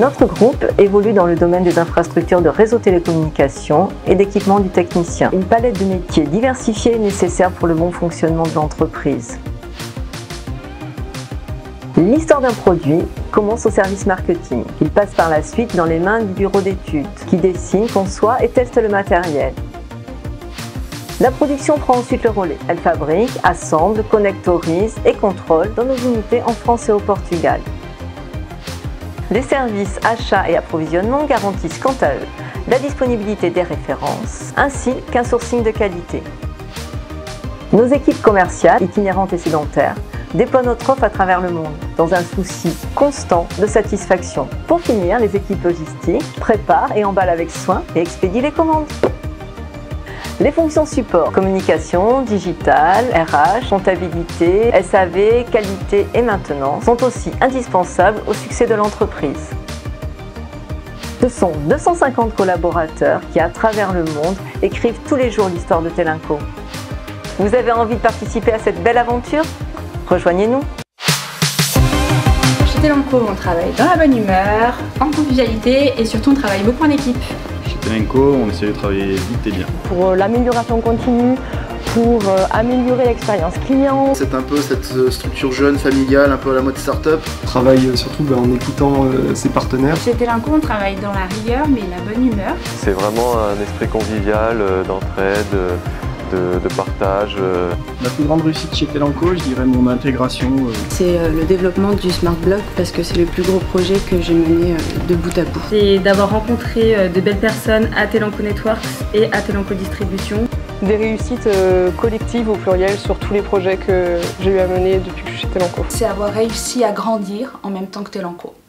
Notre groupe évolue dans le domaine des infrastructures de réseau télécommunications et d'équipement du technicien. Une palette de métiers diversifiée est nécessaire pour le bon fonctionnement de l'entreprise. L'histoire d'un produit commence au service marketing. Il passe par la suite dans les mains du bureau d'études, qui dessine, conçoit et teste le matériel. La production prend ensuite le relais. Elle fabrique, assemble, connectorise et contrôle dans nos unités en France et au Portugal. Les services achats et approvisionnement garantissent quant à eux la disponibilité des références ainsi qu'un sourcing de qualité. Nos équipes commerciales, itinérantes et sédentaires, déploient notre offre à travers le monde dans un souci constant de satisfaction. Pour finir, les équipes logistiques préparent et emballent avec soin et expédient les commandes. Les fonctions support, communication, digital, RH, comptabilité, SAV, qualité et maintenance sont aussi indispensables au succès de l'entreprise. Ce sont 250 collaborateurs qui, à travers le monde, écrivent tous les jours l'histoire de Telinco. Vous avez envie de participer à cette belle aventure? Rejoignez-nous! Chez Telinco, on travaille dans la bonne humeur, en convivialité et surtout on travaille beaucoup en équipe. Chez Telinco, on essaie de travailler vite et bien. Pour l'amélioration continue, pour améliorer l'expérience client. C'est un peu cette structure jeune, familiale, un peu à la mode start-up. On travaille surtout en écoutant ses partenaires. Chez Telinco, on travaille dans la rigueur mais la bonne humeur. C'est vraiment un esprit convivial, d'entraide, de partage. La plus grande réussite chez Telinco, je dirais mon intégration. C'est le développement du Smart Block parce que c'est le plus gros projet que j'ai mené de bout à bout. C'est d'avoir rencontré de belles personnes à Telinco Networks et à Telinco Distribution. Des réussites collectives au pluriel sur tous les projets que j'ai eu à mener depuis que je suis chez Telinco. C'est avoir réussi à grandir en même temps que Telinco.